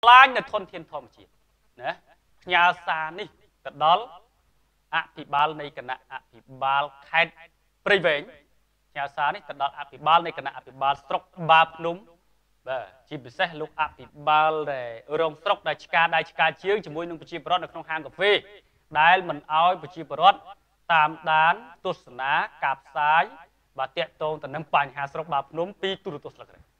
ឡាញនៅធនធានធម្មជាតិណាផ្ញើសារនេះទៅដល់អភិបាលនៃគណៈអភិបាលខេត្តព្រៃវែងផ្ញើសារនេះទៅដល់អភិបាលនៃគណៈអភិបាលស្រុកបាភ្នំបាទជាពិសេសលោកអភិបាលរងស្រុកដែលឆ្កាដៃឆ្កាជើងជាមួយនឹងប្រជាពលរដ្ឋនៅក្នុងហាងកាហ្វេដែលមិនអោយប្រជាពលរដ្ឋតាមដានទស្សនាការផ្សាយបាទតាក់ទងទៅនឹងបញ្ហាស្រុកបាភ្នំពីទូរទស្សន៍ស្លឹករឹត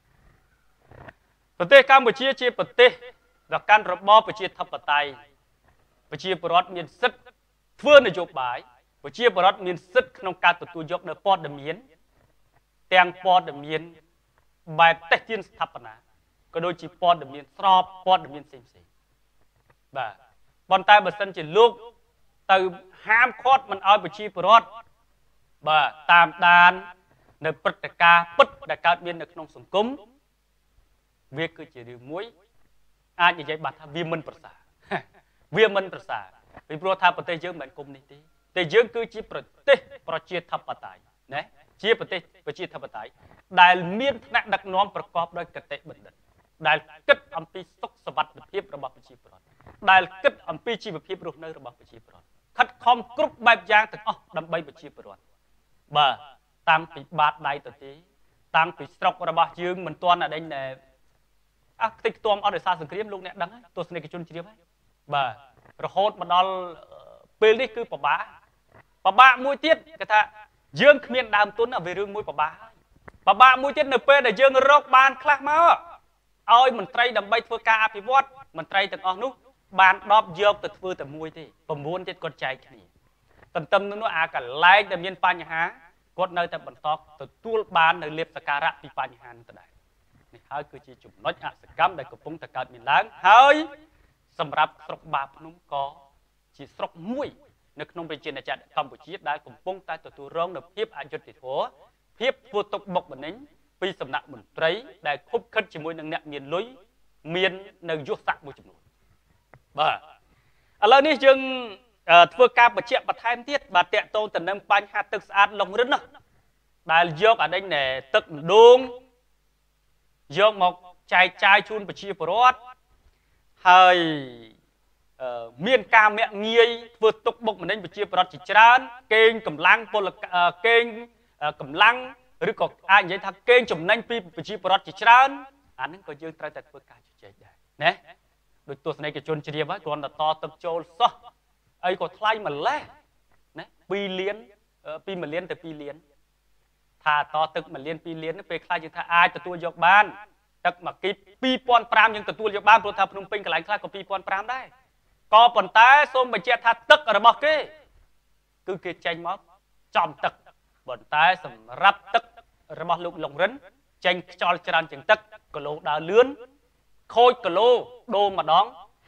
ប្រទេសកម្ពុជាជាប្រទេសដែលកាន់របបប្រជាធិបតេយ្យប្រជាពលរដ្ឋមានសិទ្ធិធ្វើនយោបាយប្រជាពលរដ្ឋមានសិទ្ធិក្នុងការទទួលយកនូវព័ត៌មានទាំងព័ត៌មានបែបតេស្តទានស្ថាបនាក៏ដូចជាព័ត៌មានស្របព័ត៌មានផ្សេងបាទប៉ុន្តែបើសិនជាលោកទៅហាមឃាត់មិនឲ្យប្រជាពលរដ្ឋបាទតាមដាននៅព្រឹត្តិការណ៍ពិតដែលកើតមាននៅក្នុងសង្គមវាគឺជារឿងមួយអាចនិយាយបាត់ថាវាមិនប្រសើរវាមិនប្រសើរពីព្រោះថាប្រទេសយើងមិនមែនគុំនេះទេតែយើងគឺជាប្រទេសប្រជាធិបតេយ្យណាជាប្រទេសប្រជាធិបតេយ្យដែលមានថ្នាក់ដឹកនាំប្រកបដោយគតិបណ្ឌិតដែលគិតអំពីសុខសុវត្ថិភាពរបស់ប្រជាពលរដ្ឋដែលគិតអំពីជីវភាពរស់នៅរបស់ប្រជាពលរដ្ឋខិតខំគ្រប់បែបយ៉ាងទាំងអស់ដើម្បីប្រជាពលរដ្ឋបាទតាំងពីបាតដៃទៅទីតាំងពីស្រុករបស់យើងមិនទាន់ដេញតែខ្ទេចខ្ទាំអត់ដោយសារសង្គ្រាមលោកអ្នកដឹងទស្សនិកជនជ្រាបហើយបាទរហូតមកដល់ពេលនេះគឺពិបាកមួយទៀតគេថាយើងគ្មានដើមទុនវារឿងមួយពិបាកមួយទៀតនៅពេលដែលយើងរកបានខ្លះមកឲ្យមន្ត្រីដើម្បីធ្វើការអភិវឌ្ឍមន្ត្រីទាំងអស់នោះបាន10យកទៅធ្វើតែមួយទេ9ទៀតគាត់ចែកគ្នាទន្ទឹមនឹងនោះអាកន្លែងដែលមានបញ្ហាគាត់នៅតែបន្តទទួលបាននៅលៀបសការៈពីបញ្ហានេះដែរនេះហើយគឺជាចំណុចអសកម្មដែលកំពុងតែកើតមានឡើងហើយសម្រាប់ស្រុកបាភ្នំក៏ជាស្រុកមួយនៅក្នុងប្រជាណាចក្រកម្ពុជាដែលកំពុងតែទទួលរងនូវភាពអយុត្តិធម៌ភាពធ្វើទុកបុកម្នេញពីសំណាក់មន្ត្រីដែលខុបខិតជាមួយនឹងអ្នកមានលុយមាននៅយុស័ក្តិមួយចំនួនបាទឥឡូវនេះយើងធ្វើការបញ្ជាក់បន្ថែមទៀតបាទតាក់ទងទៅនឹងបញ្ហាទឹកស្អាតលងរិនណាដែលយកអានេះទឹកម្ដងយកមកចែកចាយជូនប្រជាពលរដ្ឋហើយមានការមាក់ងាយធ្វើទុកបុកម្នេញប្រជាពលរដ្ឋជាច្រើនកេងកម្លាំងកេងកម្លាំងឬក៏អាចនិយាយថាកេងចំណេញពីប្រជាពលរដ្ឋជាច្រើនអានឹងក៏យើងត្រូវតែធ្វើការជជែកដែរណាដោយទស្សនិកជនជ្រាបហើយគ្រាន់តែតទឹកចូលសោះអីក៏ថ្លៃម្លេះណា2លានពី1លានទៅ2លានថាតទឹក1លាន2លានពេលខ្លះយើងថាអាចទទួលយកបានទឹកមួយគី2500យើងទទួលយកបានព្រោះថាភ្នំពេញកន្លែងខ្លះក៏2500ដែរក៏ប៉ុន្តែសូមបញ្ជាក់ថាទឹករបស់គេគឺគេចេញមកចំទឹកប៉ុន្តែសម្រាប់ទឹករបស់លោកលងរិនចេញខ្យល់ច្រើនជាងទឹកគីឡូដើរលឿនខូចគីឡូដូរម្ដង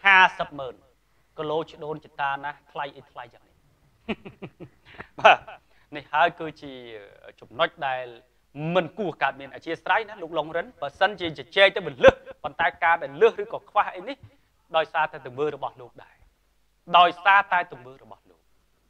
500000គីឡូឈ្ដូនចតាណាថ្លៃអីថ្លៃយ៉ាងនេះបាទនេះហើយគឺជាចំណុចដែលមិនគួរកើតមានអធិស្ឋានណាលោកលងរិនបើសិនជាជជែកទៅមិនលឹះប៉ុន្តែការដែលលឹះឬក៏ខ្វះអីនេះដោយសារតែទង្វើរបស់លោកដែរដោយសារតែទង្វើរបស់លោក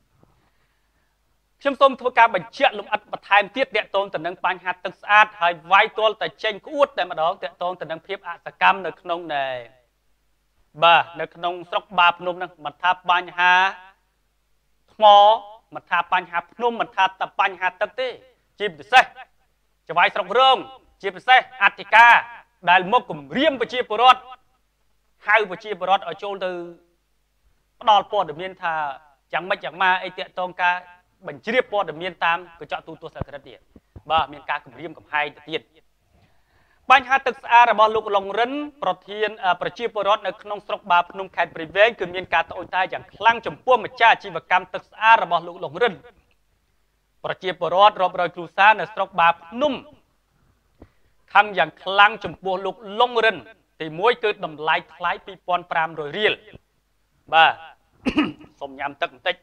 ខ្ញុំសូមធ្វើការបញ្ជាក់លម្អិតបន្ថែមទៀតតាក់ទងទៅនឹងបញ្ហាទឹកស្អាតហើយវាយទាល់តែចេញក្អួតតែម្ដងតាក់ទងទៅនឹងភាពអសកម្មនៅក្នុងបាទនៅក្នុងស្រុកបាភ្នំហ្នឹងមិនថាបញ្ហាថ្មមិនថាបញ្ហាភ្នំមិនថាតែបញ្ហាទឹកទេជាពិសេសចវាយស្រុករងជាពិសេសអធិការដែលមកគម្រាមប្រជាពលរដ្ឋហៅប្រជាពលរដ្ឋឲ្យចូលទៅផ្ដល់ព័ត៌មានថាយ៉ាងម៉េចយ៉ាងម៉ាអីតាក់ទងការបញ្ជ្រាបព័ត៌មានតាមកញ្ចក់ទូទស្សន៍សាធារណៈទៀតបាទមានការគម្រាមកំហែងទៅទៀតបញ្ហាទឹកស្អាតរបស់លោកលងរិនប្រធានប្រជាពលរដ្ឋនៅក្នុងស្រុកបាភ្នំខេត្តព្រៃវែងគឺមានការត្អូញត្អែរយ៉ាងខ្លាំងចំពោះម្ចាស់អាជីវកម្មទឹកស្អាតរបស់លោកលងរិនប្រជាពលរដ្ឋរាប់រយគ្រួសារនៅស្រុកបាភ្នំខឹងយ៉ាងខ្លាំងចំពោះលោកលងរិនទី1គឺតម្លៃថ្លៃ2500រៀលបាទសូមញ៉ាំទឹកបន្តិច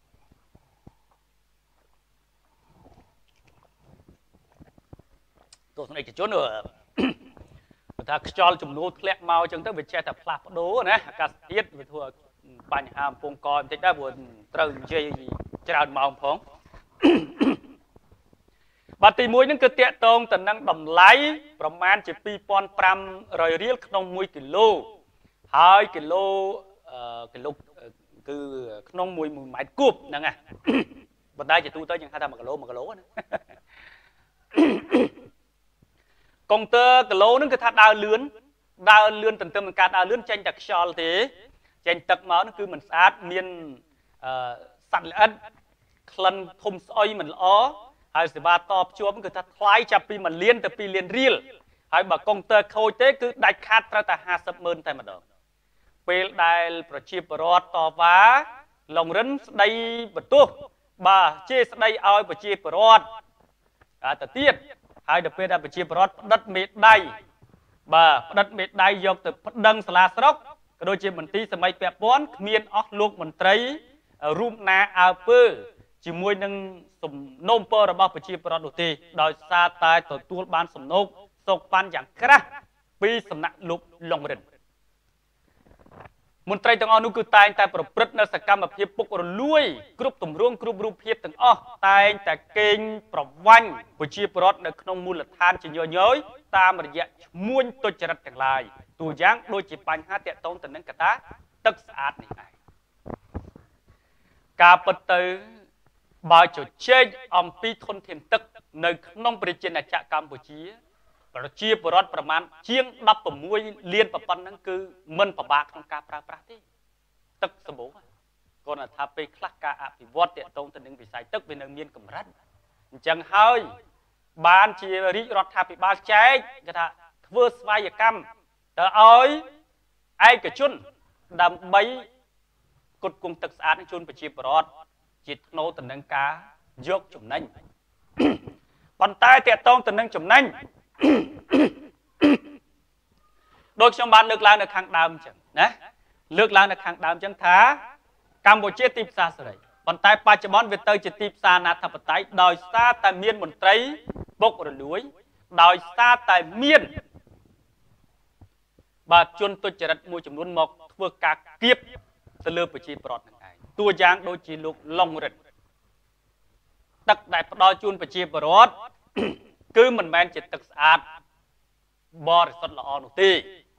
ទស្សនិកជនបើថាខ្យល់ចំនួនធ្លាក់មកអញ្ចឹងទៅវាចេះតែផ្លាស់ប្ដូរណាអាកាសធាតុវាធ្វើឲ្យបញ្ហាកំពុងកបន្តិចដែរព្រោះត្រូវនិយាយច្រើនម៉ោងផងបាទទី1ហ្នឹងគឺតាក់ទងទៅនឹងតម្លៃប្រមាណជា 2,500 រៀលក្នុង1គីឡូហើយគីឡូគឺក្នុង1ម៉ែត្រគូបហ្នឹងណាបណ្ដាជាទូទៅយើងហៅថា1គីឡូណាកុងទ័រគីឡូហ្នឹងគឺថាដើរលឿនទន្ទឹមនឹងការដើរលឿនចេញតែខ្យល់ទេចេញទឹកមកហ្នឹងគឺមិនស្អាតមានសត្វល្អិតក្លិនធំស្អុយមិនល្អហើយសេវាតភ្ជាប់គឺថាថ្លៃចាប់ពី1លានទៅ2លានរៀលហើយបើកុងទ័រខូចទេគឺដាច់ខាតត្រូវតែ50,000តែម្ដងពេលដែលប្រជាពលរដ្ឋតវ៉ាឡុងរិនស្ដីបន្ទោសបាទជាស្ដីឲ្យប្រជាពលរដ្ឋទៅទៀតហើយដល់ពេលដែលប្រជាពលរដ្ឋផ្តិតមេដៃបាទផ្តិតមេដៃយកទៅប្តឹងសាលាស្រុកក៏ដូចជាមន្ទីរសម័យពាក់ព័ន្ធគ្មានអស់លោកមន្ត្រីរូបណាអើពើជាមួយនឹងសំណូមពររបស់ប្រជាពលរដ្ឋនោះទេដោយសារតែទទួលបានសំណូកសោកប៉ាន់យ៉ាងក្រាស់ពីសំណាក់លោកឡុងរិនមន្ត្រីទាំងអស់នោះគឺតែងតែប្រព្រឹត្តនៅសកម្មភាពពុករលួយគ្រប់ទម្រង់គ្រប់រូបភាពទាំងអស់តែងតែកេងប្រវាញ់ប្រជាពលរដ្ឋនៅក្នុងមូលដ្ឋានជាញយៗតាមរយៈឈ្មួញទុច្ចរិតទាំងឡាយតួយ៉ាងដូចជាបញ្ហាតាក់ទងទៅនឹងកត្តាទឹកស្អាតនេះឯងការពិតទៅបើជជែកអំពីធនធានទឹកនៅក្នុងប្រជាណាចក្រកម្ពុជាប្រជាពលរដ្ឋប្រមាណជាង16លានប៉ុណ្ណឹងគឺមិនពិបាកក្នុងការប្រើប្រាស់ទេទឹកសម្បូរគាត់ថាពេលខ្លះការអភិវឌ្ឍតាក់ទងទៅនឹងវិស័យទឹកវានៅមានកម្រិតអញ្ចឹងហើយបានជារាជរដ្ឋាភិបាលចែកគេថាធ្វើស្វ័យកម្មទៅឲ្យឯកជនដើម្បីគុតគង់ទឹកស្អាតជូនប្រជាពលរដ្ឋជាថ្នូរទៅនឹងការយកចំណេញប៉ុន្តែតាក់ទងទៅនឹងចំណេញដូចខ្ញុំបានលើកឡើងនៅខាងដើមអញ្ចឹងណាលើកឡើងនៅខាងដើមអញ្ចឹងថាកម្ពុជាទីផ្សារសេរីប៉ុន្តែបច្ចុប្បន្នវាទៅជាទីផ្សារអនាធិបតេយ្យដោយសារតែមានមន្ត្រីបុករលួយដោយសារតែមានបាទជនទុច្ចរិតមួយចំនួនមកធ្វើការគៀបទៅលើប្រជាពលរដ្ឋនឹងឯងតួយ៉ាងដូចជាលោកឡុងរិនទឹកដែលផ្ដល់ជូនប្រជាពលរដ្ឋគឺមិនមែនជាទឹកស្អាតបរិសុទ្ធល្អនោះទេ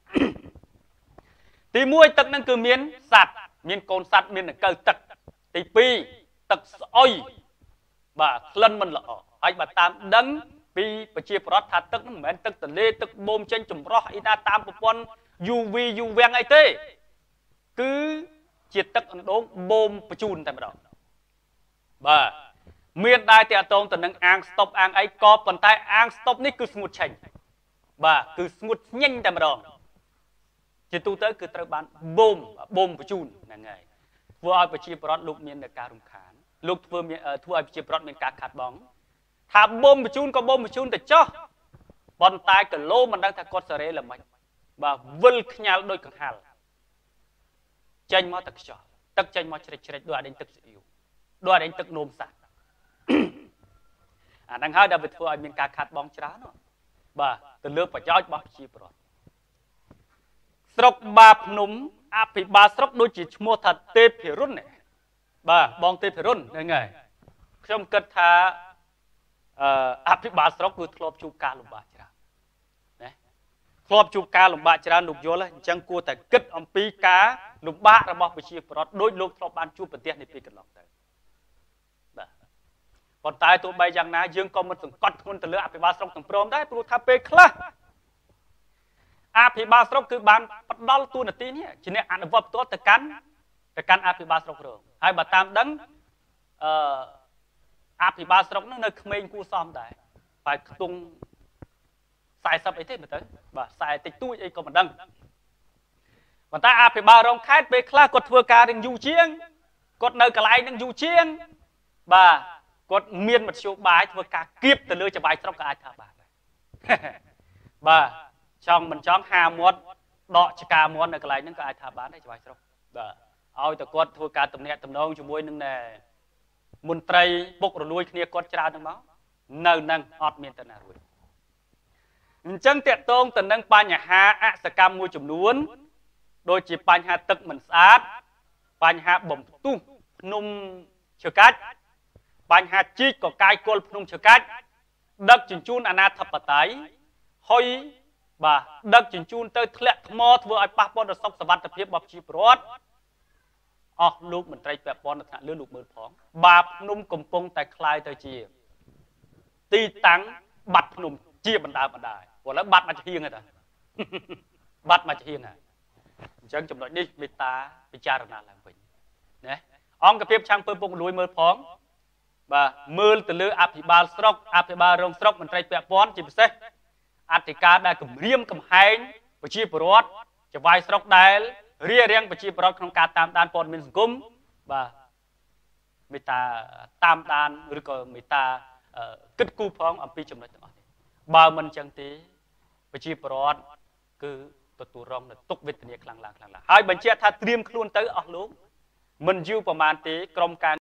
ទី1ទឹកហ្នឹងគឺមានសត្វមានកូនសត្វមានដង្កូវទឹកទី2ទឹកស្អុយបាទក្លិនមិនល្អហើយបើតាមដឹងពីប្រជាពលរដ្ឋថាទឹកហ្នឹងមិនមែនទឹកទន្លេទឹកបូមចេញចម្រោះអីណាតាមប្រព័ន្ធ UV វាំងអីទេគឺជាទឹកអណ្ដូងបូមបញ្ជូនតែម្ដងបាទមានដែរតាក់ទងទៅនឹងអាងស្តុបអាងអីក៏ប៉ុន្តែអាងស្តុបនេះគឺស្ងួតឆេញបាទគឺស្ងួតញញតែម្ដងជាទូទៅគឺត្រូវបានបូមបញ្ជូនហ្នឹងហើយធ្វើឲ្យប្រជាពលរដ្ឋលោកមានការរំខានលោកធ្វើឲ្យប្រជាពលរដ្ឋមានការខាតបង់ថាបូមបញ្ជូនក៏បូមបញ្ជូនទៅចោះប៉ុន្តែគីឡូមិនដឹងថាគាត់សេរីល្មិចបាទវិលខ្ញាល់ដូចកង្ហាល់ចេញមកទឹកខ្យល់ទឹកចេញមកជ្រិចដូចអដេញទឹកស៊ីអ៊ីវដូចអដេញទឹកនោមសត្វអាហ្នឹងហើយដែលវាធ្វើឲ្យមានការខាតបង់ច្រើនបាទទៅលើប្រយោជន៍របស់ប្រជាពលរដ្ឋស្រុកបាភ្នំអភិបាលស្រុកដូចជាឈ្មោះថាទេពរុនបាទបងទេពរុនហ្នឹងហើយខ្ញុំគិតថាអភិបាលស្រុកគឺធ្លាប់ជួបការលំបាកច្រើនណាធ្លាប់ជួបការលំបាកច្រើនលោកយល់អញ្ចឹងគួរតែគិតអំពីការលំបាករបស់ប្រជាពលរដ្ឋដោយលោកធ្លាប់បានជួបប្រទេសនេះពីកន្លងទៅបាទប៉ុន្តែទោះបីយ៉ាងណាយើងក៏មិនសង្កត់ធ្ងន់ទៅលើអភិបាលស្រុកទាំងព្រមដែរព្រោះថាពេលខ្លះអភិបាលស្រុកគឺបានផ្ដល់តួនាទីនេះជាអ្នកអនុវត្តផ្ទាល់ទៅកាន់អភិបាលស្រុករងហើយបើតាមដឹងអភិបាលស្រុកនោះនៅក្មេងគួរសមដែរតែខ្ទង់40អីទេមើលទៅបាទ40តិចតួចអីក៏មិនដឹងប៉ុន្តែអភិបាលរងខេត្តពេលខ្លះគាត់ធ្វើការរៀងយូរជាងគាត់នៅកន្លែងនឹងយូរជាងបាទគាត់មានមធ្យោបាយធ្វើការគៀបទៅលើចបាយស្រុកក៏អាចថាបានដែរបាទចង់មិនចង់ហាមាត់ដកចកាមាត់នៅកន្លែងហ្នឹងក៏អាចថាបានដែរចបាយស្រុកបាទឲ្យតែគាត់ធ្វើការទំនាក់ទំនងជាមួយនឹងមន្ត្រីពុករលួយគ្នាគាត់ច្រើនហ្នឹងមកនៅនឹងអត់មានទៅណារួចអញ្ចឹងតាក់ទងទៅនឹងបញ្ហាអសកម្មមួយចំនួនដូចជាបញ្ហាទឹកមិនស្អាតបញ្ហាបំផ្ទុះភ្នំឈើកាច់បញ្ហាជីកកកាយគល់ភ្នំឈើកាច់ដឹកជញ្ជូនអាណាធិបតេយ្យហើយបាទដឹកជញ្ជូនទៅធ្លាក់ថ្មធ្វើឲ្យប៉ះពាល់ដល់សុខសុវត្ថិភាពរបស់ប្រជាពលរដ្ឋអស់លោកមន្ត្រីពាក់ព័ន្ធនៅថ្នាក់លើលោកមើលផងបាភ្នំកំពុងតែคล้ายទៅជាទីតាំងបាត់ភ្នំជាបណ្ដាបណ្ដាព្រោះឥឡូវបាត់មកជាហៀងហើយតាបាត់មកជាហៀងហើយអញ្ចឹងចំណុចនេះមេត្តាពិចារណាឡើងវិញណាអង្គភាពឆាំងពើពុករលួយមើលផងបាទមើលទៅលើអភិបាលស្រុកអភិបាលរងស្រុកមន្ត្រីពាក់ព័ន្ធជាពិសេសអធិការដែលគម្រាមកំហែងប្រជាពលរដ្ឋចវាយស្រុកដែលរារាំងប្រជាពលរដ្ឋក្នុងការតាមដានព័ត៌មានសង្គមបាទមេត្តាតាមដានឬក៏មេត្តាគិតគូរផងអំពីចំណុចទាំងអស់នេះបើមិនចឹងទេប្រជាពលរដ្ឋគឺទទួលរងនូវទុក្ខវេទនាខ្លាំងឡើងហើយបញ្ជាក់ថាត្រៀមខ្លួនទៅអស់លោកមិនយូរប្រហែលទេក្រុមការ